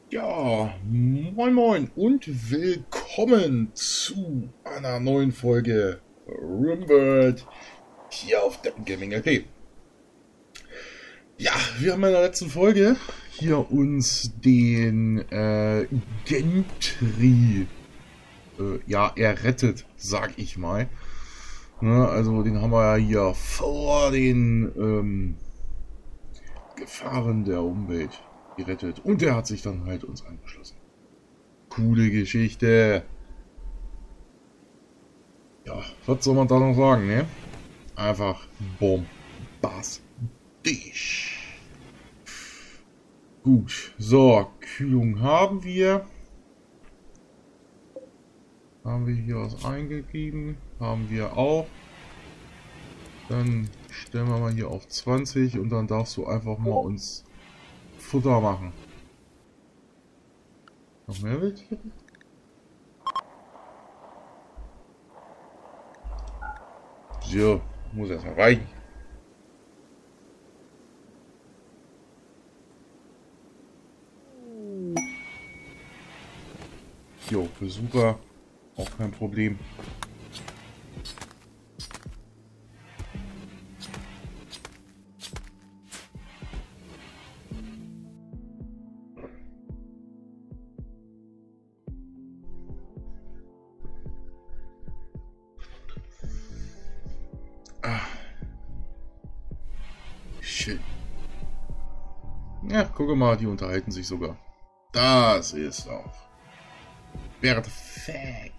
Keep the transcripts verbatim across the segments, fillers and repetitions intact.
Ja, moin moin und willkommen zu einer neuen Folge Rumbird hier auf der Gaming L P. Ja, wir haben in der letzten Folge hier uns den äh, Gentry äh, ja, errettet, sag ich mal. Ne, also den haben wir ja hier vor den ähm, Gefahren der Umwelt gerettet. Und der hat sich dann halt uns angeschlossen. Coole Geschichte. Ja, was soll man da noch sagen, ne? Einfach bombastisch. Gut, so, Kühlung haben wir. Haben wir hier was eingegeben? Haben wir auch. Dann stellen wir mal hier auf zwanzig und dann darfst du einfach mal uns Futter machen. Noch mehr Wildtiere? So, muss erstmal reichen. Jo, Besucher, auch kein Problem. Ah, schön. Ja, gucke mal, die unterhalten sich sogar. Das ist auch perfekt.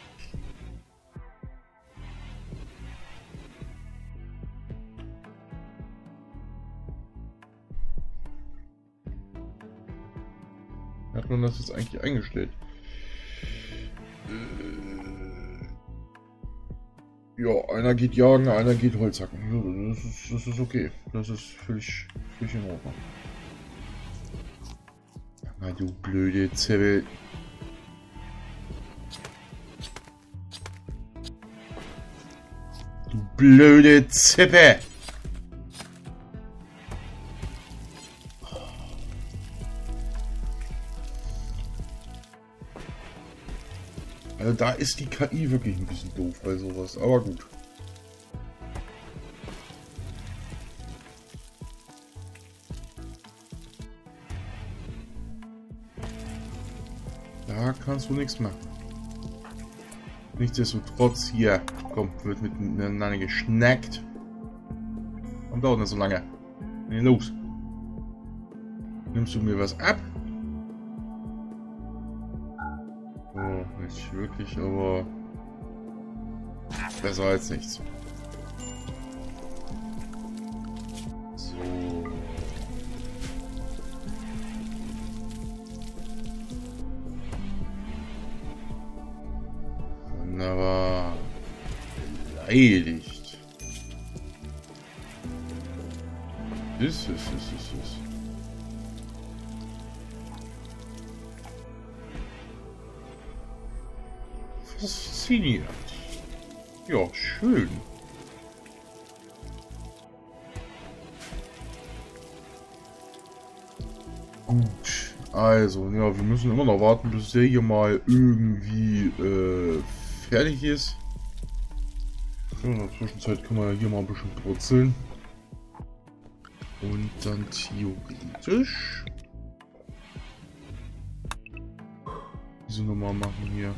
Hat man das jetzt eigentlich eingestellt? Äh, ja, einer geht jagen, einer geht Holz hacken. Ja, das ist, das ist okay. Das ist völlig, völlig in Ordnung. Na du blöde Zwiebel. Du blöde Zippe. Also da ist die K I wirklich ein bisschen doof bei sowas, aber gut. Da kannst du nichts machen. Nichtsdestotrotz hier, komm, wird miteinander geschnackt. Warum dauert das so lange? Nee, los. Nimmst du mir was ab? Oh, nicht wirklich, aber besser als nichts. So. Wunderbar. Beleidigt. Ist, ist, ist, ist, ist. Faszinierend. Ja, schön. Gut. Also, ja, wir müssen immer noch warten, bis der hier mal irgendwie äh, fertig ist. Ja, in der Zwischenzeit können wir ja hier mal ein bisschen brutzeln. Und dann theoretisch diese Nummer machen hier.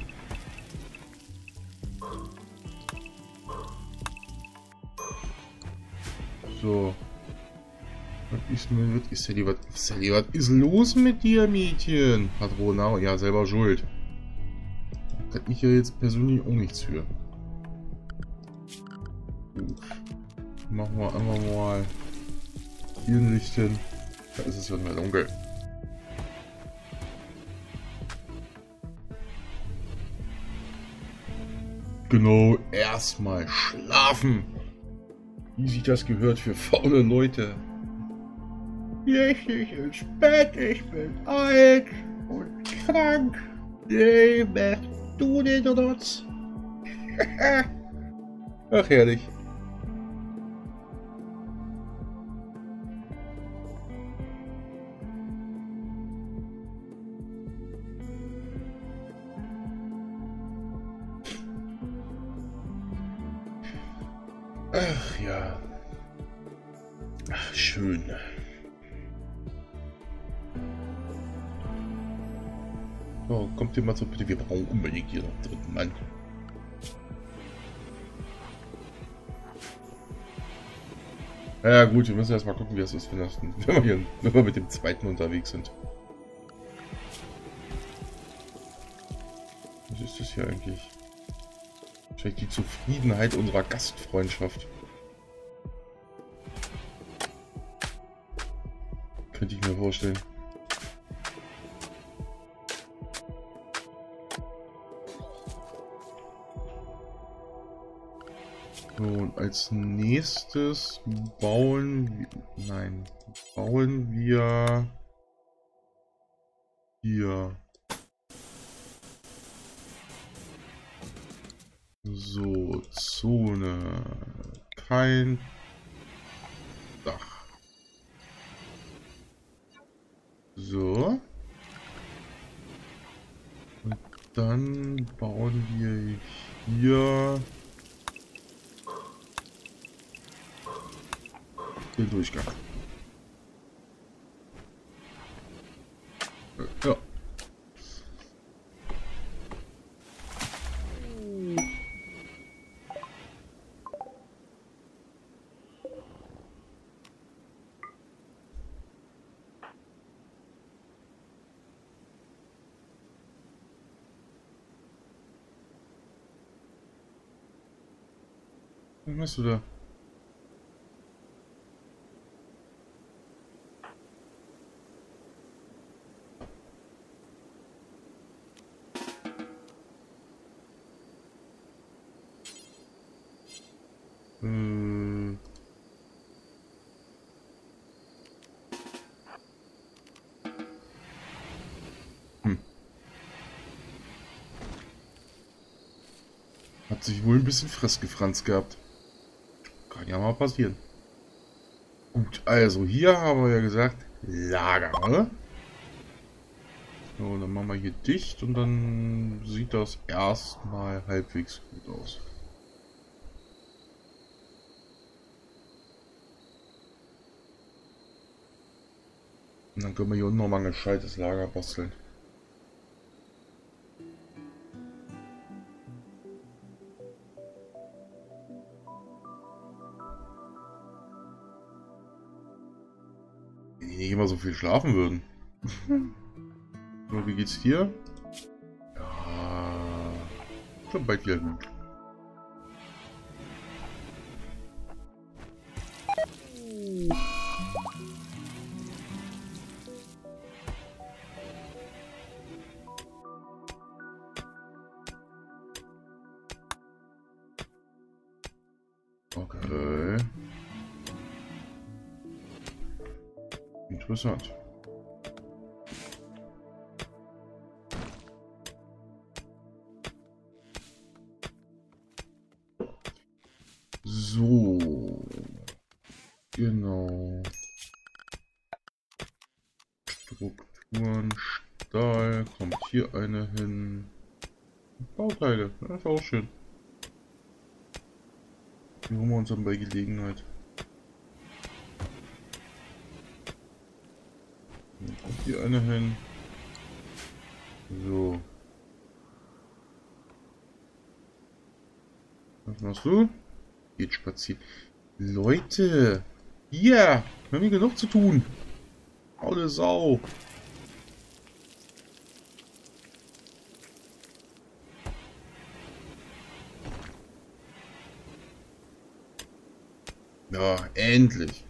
So. Was ist denn, was ist denn, was ist denn, was ist los mit dir, Mädchen? Patrona, ja, selber schuld. Da kann ich ja jetzt persönlich auch nichts für. Gut. Machen wir einfach mal hier ein Licht hin. Da ist es ja nicht mehr dunkel. Genau, erstmal schlafen. Wie sich das gehört für faule Leute. Richtig ins Bett, ich bin alt und krank. Nee, machst du den Rotz? Ach, herrlich. ja. Ach, schön. So, kommt ihr mal so bitte. Wir brauchen unbedingt hier noch einen dritten Mann. Ja gut, wir müssen erstmal gucken, wie es ist, wenn, das, wenn, wir hier, wenn wir mit dem zweiten unterwegs sind. Was ist das hier eigentlich? Wahrscheinlich die Zufriedenheit unserer Gastfreundschaft. Könnte ich mir vorstellen. So, und als nächstes bauen wir... Nein, bauen wir... Hier... So, Zone. Kein Dach. So. Und dann bauen wir hier den Durchgang. Ja. Was machst du da? Hm. Hm. Hat sich wohl ein bisschen fressgefranst gehabt. Kann ja mal passieren. Gut, also hier haben wir ja gesagt, Lager, ne? So, dann machen wir hier dicht und dann sieht das erstmal halbwegs gut aus. Und dann können wir hier unten nochmal ein gescheites Lager basteln. Wenn die nicht immer so viel schlafen würden. So, wie geht's dir? Ja, schon bald wieder gut. Okay. Interessant. So. Genau. Strukturen, Stahl, kommt hier eine hin. Bauteile, das ist auch schön. Die holen wir uns dann bei Gelegenheit. Dann kommt hier eine hin. So. Was machst du? Geht spazieren. Leute! Hier! Wir haben hier genug zu tun. Faule Sau! Ja, endlich.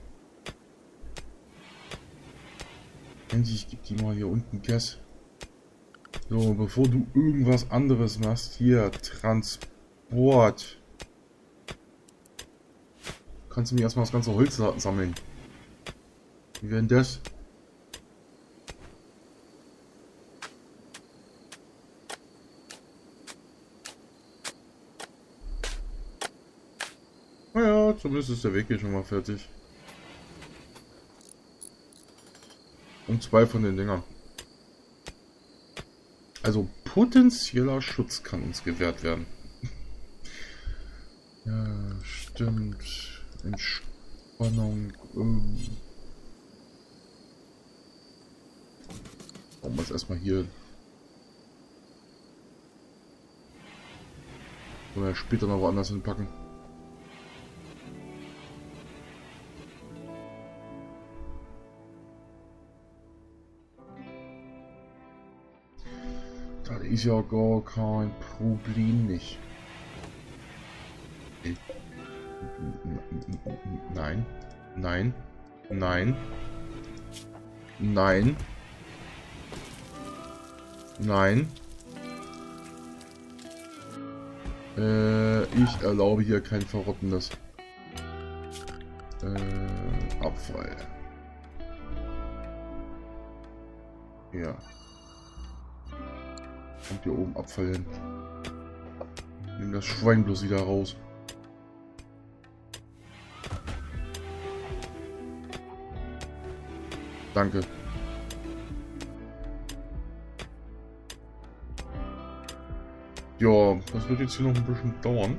Endlich gibt die mal hier unten Gas. So, bevor du irgendwas anderes machst, hier, Transport. Kannst du mir erstmal das ganze Holz sammeln. Wie wäre denn das? Naja, zumindest ist der Weg hier schon mal fertig. Und zwei von den Dingern. Also potenzieller Schutz kann uns gewährt werden. Ja, stimmt. Entspannung. Ähm. Machen wir es erstmal hier. Oder später noch woanders hinpacken. Das ist ja gar kein Problem nicht. Nein, nein, nein, nein, nein. Äh, ich erlaube hier kein verrottendes äh, Abfall. Ja. Kommt hier oben Abfall hin. Nimm das Schwein bloß wieder raus. Danke. Ja, das wird jetzt hier noch ein bisschen dauern.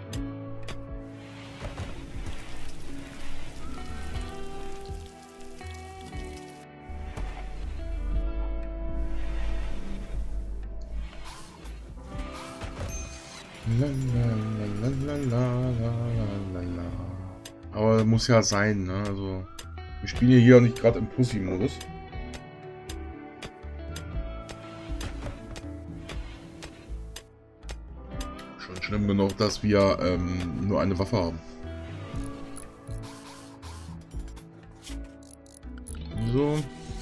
Lalalala. Aber muss ja sein, ne? Also, wir spielen hier nicht gerade im Pussy-Modus. Schon schlimm genug, dass wir ähm, nur eine Waffe haben. So.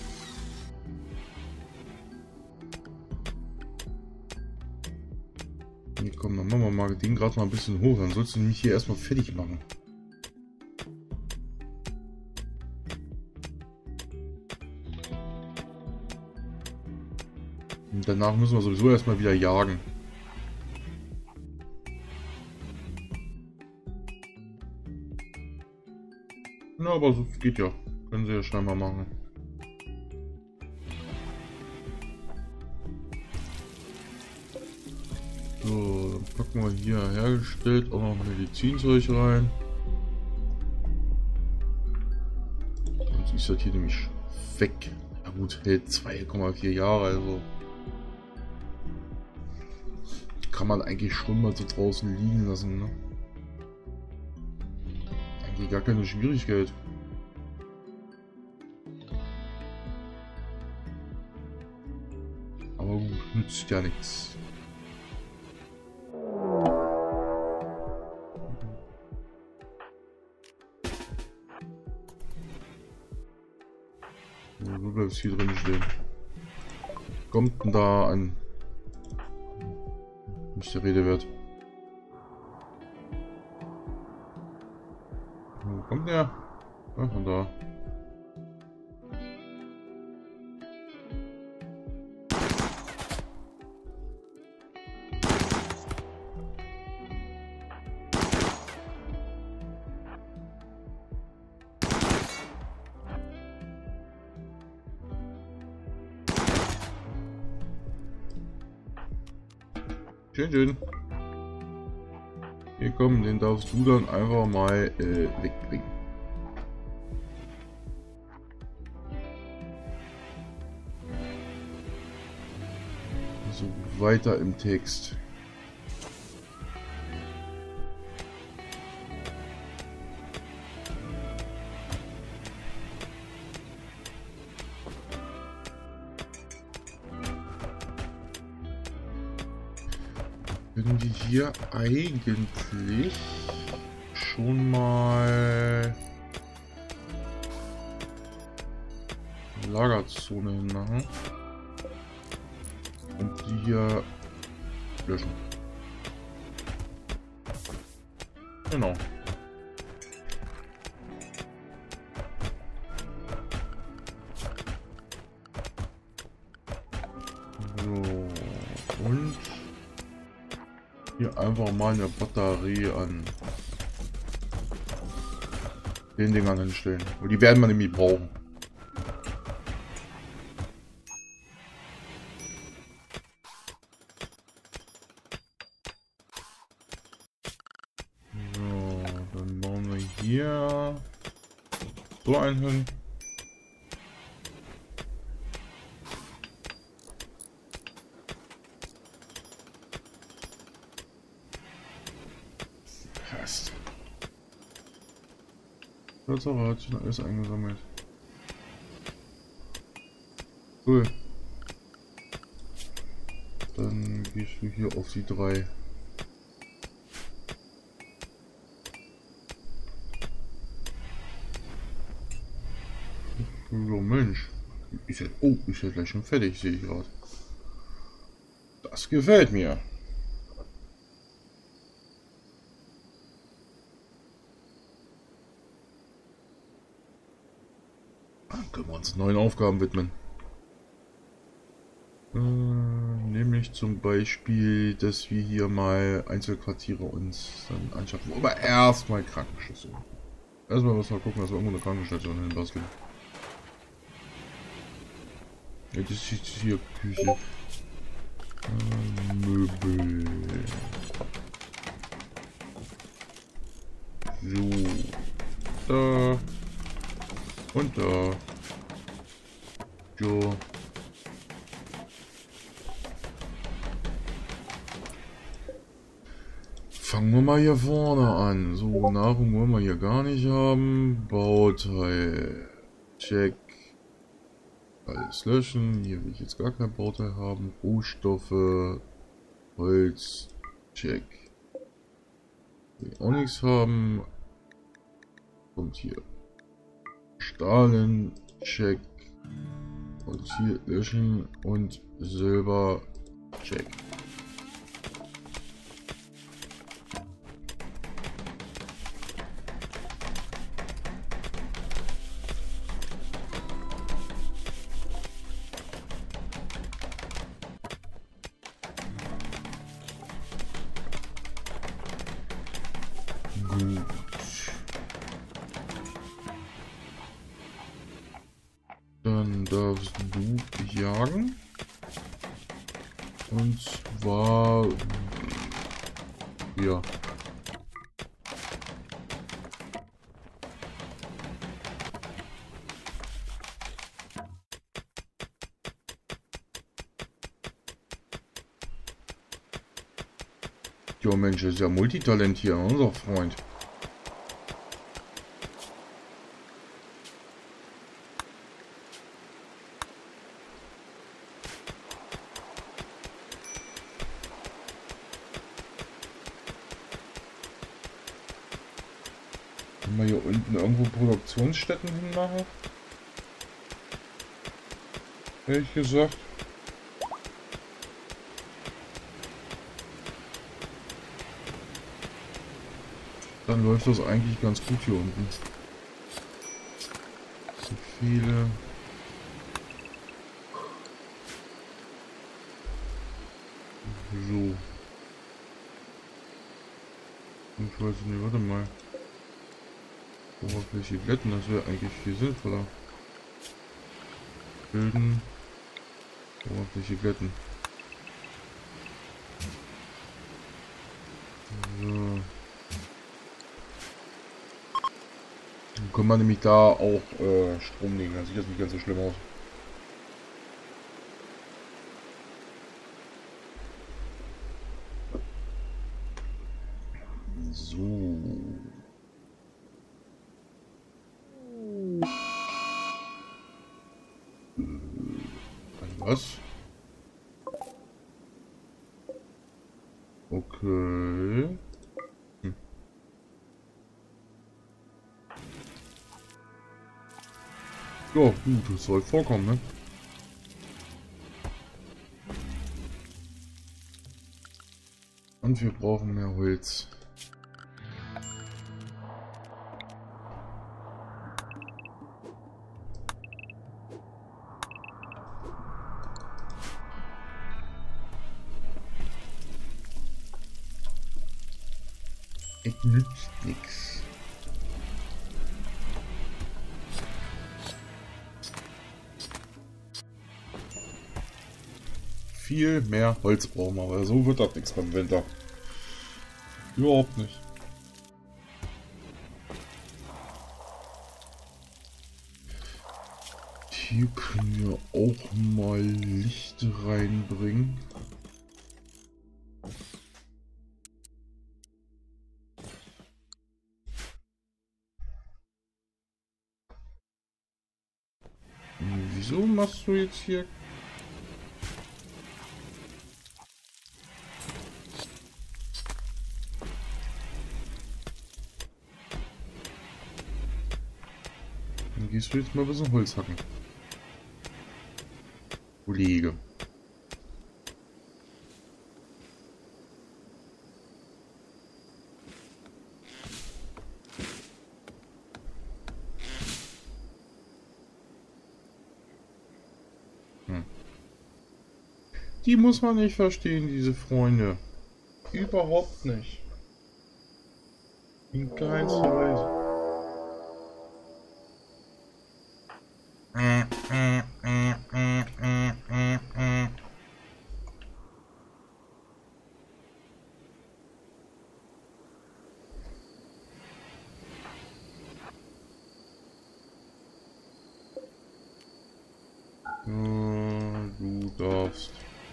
Hier, komm, dann machen wir mal den gerade mal ein bisschen hoch. Dann sollst du mich hier erstmal fertig machen. Und danach müssen wir sowieso erstmal wieder jagen. Na, aber so geht ja. Können sie ja scheinbar machen. So, dann packen wir hier hergestellt auch noch Medizinzeug rein. Sonst ist das hier nämlich weg. Ja gut, hält zwei Komma vier Jahre, also kann man eigentlich schon mal so draußen liegen lassen, ne? Eigentlich gar keine Schwierigkeit. Aber gut, nützt ja nichts. Du bleibst hier drin stehen. Kommt denn da an? Nicht der Rede wert. Wo kommt der? Ah, von da. Schön, schön. Hier komm, den darfst du dann einfach mal äh, wegbringen. So, weiter im Text. Können wir hier eigentlich schon mal Lagerzone hinmachen und die hier löschen. Genau. So, und hier einfach mal eine Batterie an den Dingern hinstellen. Und die werden wir nämlich brauchen. So, dann bauen wir hier so einen hin. Passt. Das hat schon alles eingesammelt. Cool. Dann gehst du hier auf die drei. So, Mensch. Ist ja, oh, ist ja gleich schon fertig, sehe ich gerade. Das gefällt mir. Dann können wir uns neuen Aufgaben widmen. Äh, nämlich zum Beispiel, dass wir hier mal Einzelquartiere uns dann anschaffen. Aber erstmal Krankenstation. Erstmal müssen wir gucken, dass wir irgendwo eine Krankenstation hinbasteln. Ja, das ist jetzt hier Küche. Äh, Möbel. So. Da. Und da. So. Fangen wir mal hier vorne an. So, Nahrung wollen wir hier gar nicht haben. Bauteil. Check. Alles löschen. Hier will ich jetzt gar kein Bauteil haben. Rohstoffe. Holz. Check. Will auch nichts haben. Kommt hier. Stahlen. Check. Und hier löschen. Und Silber. Check. Gut. Dann darfst du jagen. Und zwar... Ja. Jo Mensch, ist ja Multitalent hier, unser Freund. Können wir hier unten irgendwo Produktionsstätten hinmachen? Ehrlich gesagt. Dann läuft das eigentlich ganz gut hier unten. So viele. So. Ich weiß nicht, warte mal. Oberfläche glätten, das wäre eigentlich viel sinnvoller. Bilden. Oberfläche glätten. So. Dann können wir nämlich da auch äh, Strom legen, dann sieht das nicht ganz so schlimm aus. So. Was? Okay. Hm. Ja, gut, das soll vorkommen, ne? Und wir brauchen mehr Holz. Es nützt nichts. Viel mehr Holz brauchen wir, aber so wird das nichts beim Winter. Überhaupt nicht. Hier können wir auch mal Licht reinbringen. Wieso machst du jetzt hier? Dann gehst du jetzt mal ein bisschen Holz hacken. Kollege. Hm. Die muss man nicht verstehen, diese Freunde. Überhaupt nicht. In keinster Weise. Ja, du darfst.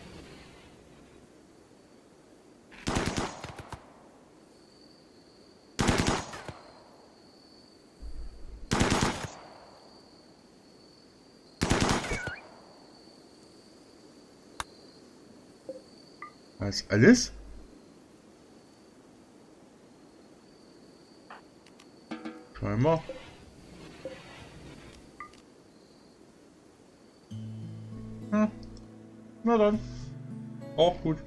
Was, alles? Scheinbar. Hm. Na dann. Auch gut.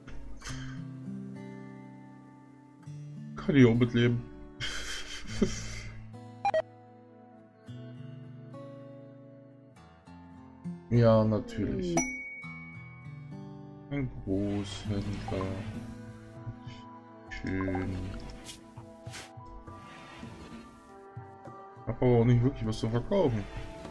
Kann ich auch mitleben. Ja, natürlich. Ein Großhändler. Schön. Hab aber auch nicht wirklich was zu verkaufen.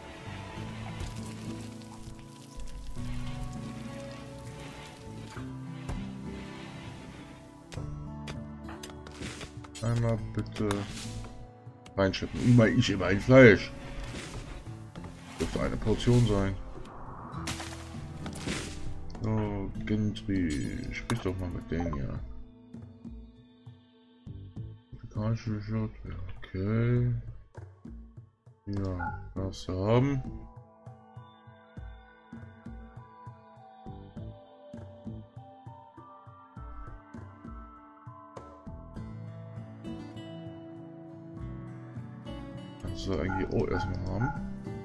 Einmal bitte reinschippen. Immer ich immer ein Fleisch. Dürfte eine Portion sein. So, Gentry, sprich doch mal mit denen, ja. Afrikanische Shirt, okay. Ja, was wir haben. Das wir eigentlich auch erstmal haben.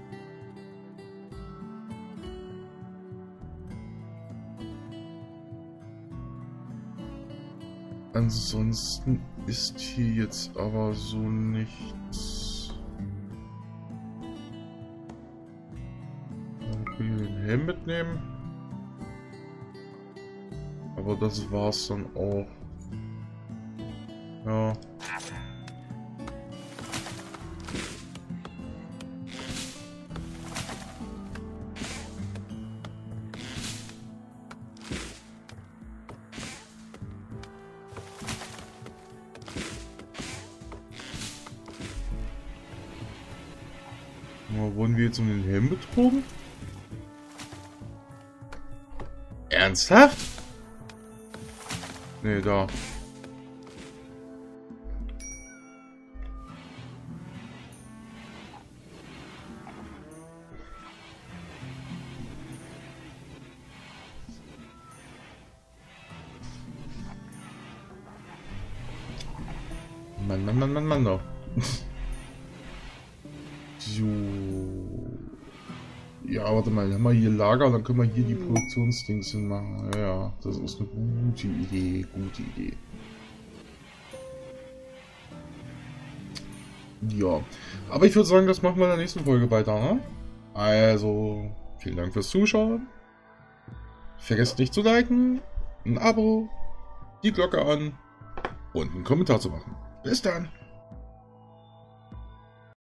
Ansonsten ist hier jetzt aber so nichts. Dann können wir den Helm mitnehmen. Aber das war's dann auch. Ja. Wurden wir jetzt um den Helm betrogen? Ernsthaft? Nee, da. Mann, Mann, Mann, Mann, Mann, doch. So. Ja, warte mal, haben wir hier Lager, dann können wir hier die Produktionsdings hinmachen. Ja, ja, das ist eine gute Idee, gute Idee. Ja, aber ich würde sagen, das machen wir in der nächsten Folge weiter, ne? Also, vielen Dank fürs Zuschauen. Vergesst nicht zu liken, ein Abo, die Glocke an und einen Kommentar zu machen. Bis dann!